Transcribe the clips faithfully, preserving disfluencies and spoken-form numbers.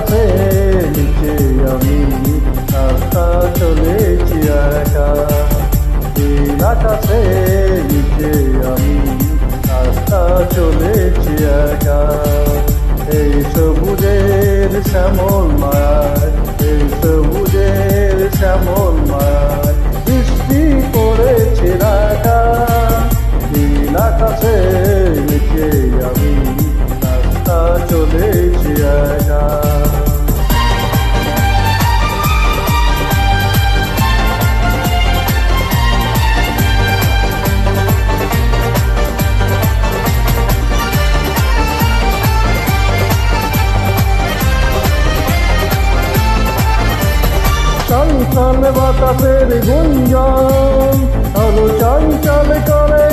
আকাশের নিচে আমি রাস্তা চলেছি একা। নীল আকাশের নিচে আমি রাস্তা চলেছি একা। এই সবুজের শ্যামল মায়ায়, এই সবুজের শ্যামল মায়ায় বৃষ্টি পড়েছে রাখা। নীল আকাশের নিচে আমি রাস্তা চলেছি একা। চঞ্চল বাতাসের গুঞ্জন আলো চঞ্চল করে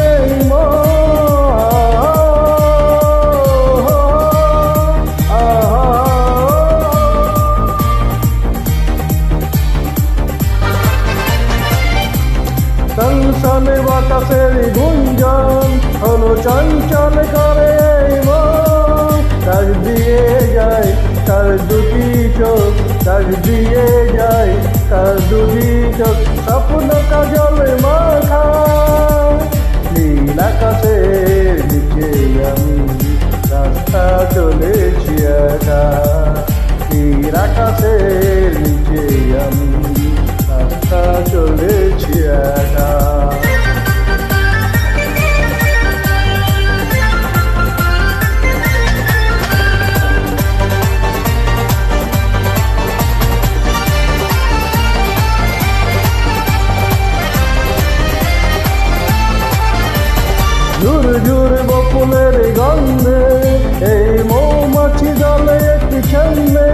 চঞ্চল বাতাসের গুঞ্জন হলো চঞ্চল করে তার দিয়ে যায় তার দুটি চোখ, তার দিয়ে যায় তার দুটি চোখ স্বপ্ন কাজল মাখা। নীল আকাশের নিচে আমি রাস্তা চলেছি একা। নীল আকাশের নিচে আমি রাস্তা চলেছি একা। ঝুর ঝুর বকুলের গন্ধে এই মৌমাছি দলে একটি ছন্দে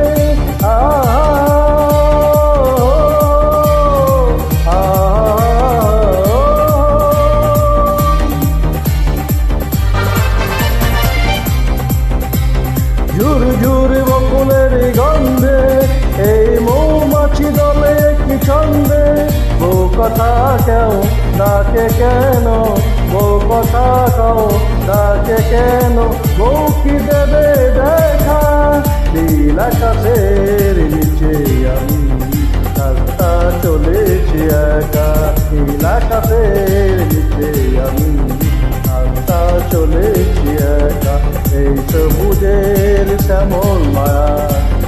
ঝুর ঝুর বকুলের গন্ধে এই মৌমাছি দলে একটি ছন্দে। ও কথা কেউ ডাকে কেন, ও কথা কও ডাকে কেন, বউ কি দেবে দেখা। নীল আকাশের নিচে আমি রাস্তা চলেছি একা। নীল আকাশের নিচে আমি রাস্তা চলেছি একা। এই সবুজের শ্যামল মায়া,